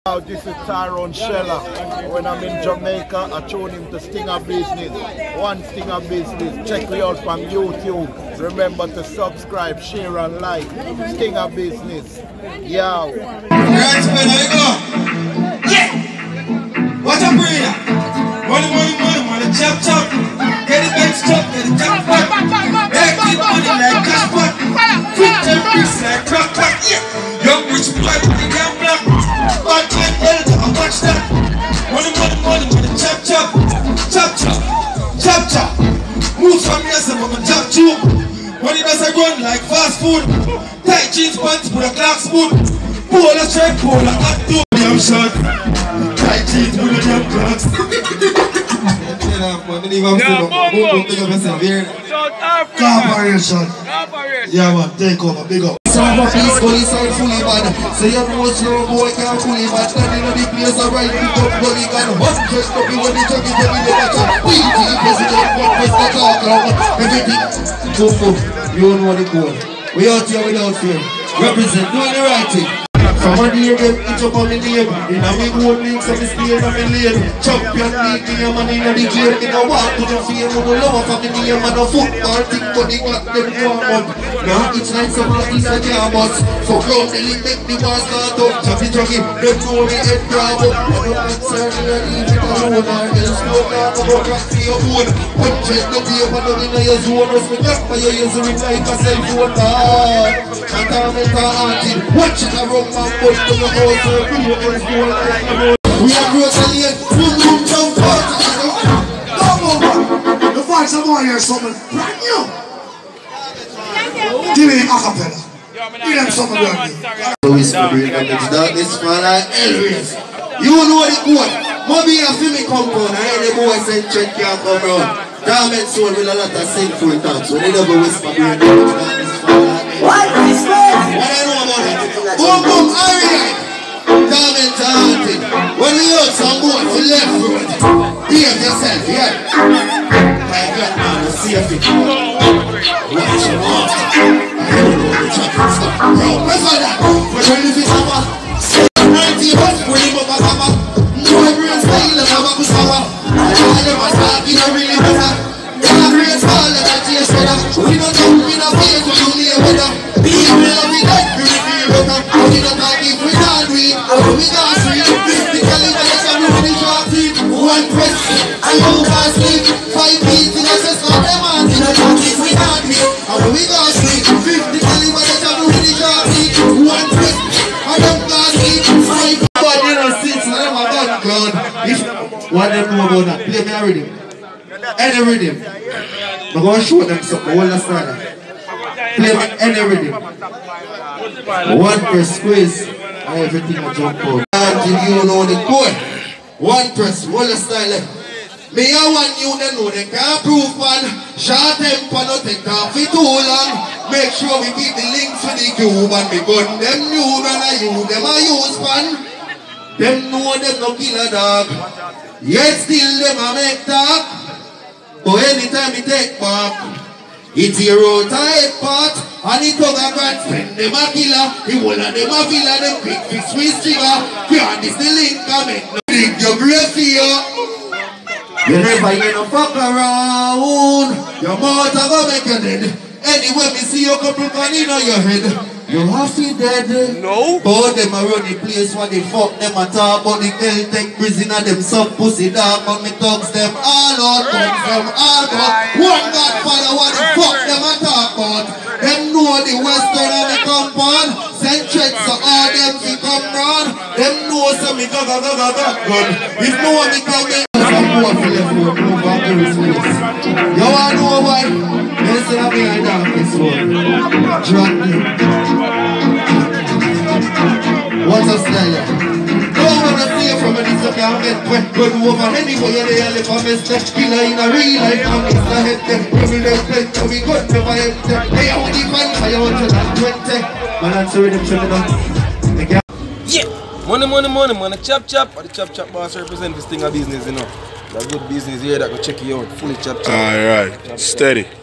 This is Tyrone Sheller. When I'm in Jamaica, I tune him to Stinger Business. One Stinger Business. Check me out from YouTube. Remember to subscribe, share and like. Stinger Business. Yo. Right, where you go? Yeah! What a breeder! Money, chop. Get the bench chop, get the jack pot. Make it money like cash pot. Quick them bricks like crack pot. Yeah! Young rich boy with the damn black. Bad time elder, I watch that. Money, chop. Move from here, some of my chop chew. Money doesn't run like fast food. Tight jeans pants with a glass spoon. Pull a straight, pull a hot tube. Damn shot. Tight jeans with a damn glass. Corporation. Yeah man, take over, big up. Some of these gully sound fully bad. So you know slow boy can't fully bad. Standing on the place alright, pick up gully gun. One just up when the chucky when the never talk. We the president, one press the talk around. Everything. Boom. You know the code. We out here without fear. Represent, doing the right thing. From a day them, it's up on me name. In a me gold links, I'm staying on me lane. Champion league, me a man in the jail. Me no walk to the fame, me no love for me name. Man no football thing, but they got them warm up. Now it's like some of these are jambas. So ground the link, make the war start up. Chucky, them know me head grab up. I don't answer me and leave it alone. Or else no man go back to your own. Punches the paper, no in your zone. Rest me back by your ears, reply for cell phone. Watch it around man. We are brutally boom jump out. The fights are going here, something brand new. Give me a cappella. Give them something brand new. This man like Elvis. You know the code. Maybe a film compound and any boy said check can't come round. Diamond soul with a lot of sinful thoughts. When they never whisper brain. What is this? What I know about it? Boom, alright. Diamond hunting. When we out some boy for left road, behave yourself, yeah. My God, man, the safety. Watch your mouth. I don't know the chocolate stuff. Bro, remember that. We're trying to fix our 90 bucks, we live up a hammer. No, I bring a style and I'm a kusawa. I never start, you don't really matter. Yeah, I bring a style and I chase better. We don't know, we don't pay, so you need a better. Be a real, we don't really feel better. We don't talk if we don't do it. We got three, 50 calibration with the sharp team. One press, and you can't sleep. 5 beats in a chest of them and in a talk if we can't do it. And we got three, 50 calibration with the sharp team. One press, and them can't sleep. 5 but you know, since I never got ground. What them know about that? Play me a rhythm. Any rhythm. I'm going to show them something. Hold the starter. Play me any rhythm. One press, squeeze. Everything I jump out. Until you know the code. One press, hold the style. Me I want you to know they can't prove one. Short temper no take off it too long. Make sure we keep the links for the cube and we gun them new and I use them I use pan. Them know them no kill a dog. Yet still them a make talk. But anytime we take back, it's your tight part. And it took a grand friend, them a killer. The whole of them a villa, them quick fix with trigger. Can't this the link, I make no link, your grave for you. You never get no fuck around. Your mouth a go make you dead. Anyway, me see your couple can in your head. You have to dead. No. But them a run the place where they fuck them a talk. But the girl take prisoner them some pussy dog. But me thugs them all out, thugs them all out. One Godfather what the fuck them a talk about. Them know the western of the compound. Send checks so all them fi come round. Them know some me go gun. If no one me come in, some boy fi left road move on to his place. You wanna know why? They say I'm behind that this one. Drop me. What's a style? Don't wanna see you from a distance, can't get wet. Good over anyway, you're the only for mistake. Killer in a real life, I'm Mr. Head there. Criminal plate, so we got never hit there. Hey, I want the fan for you 120. Man, I'm sorry, them showing up. Yeah! Money, chop. Or the chop boss represent this thing of business, you know. That good business here that go check you out. Fully chop. Alright, steady.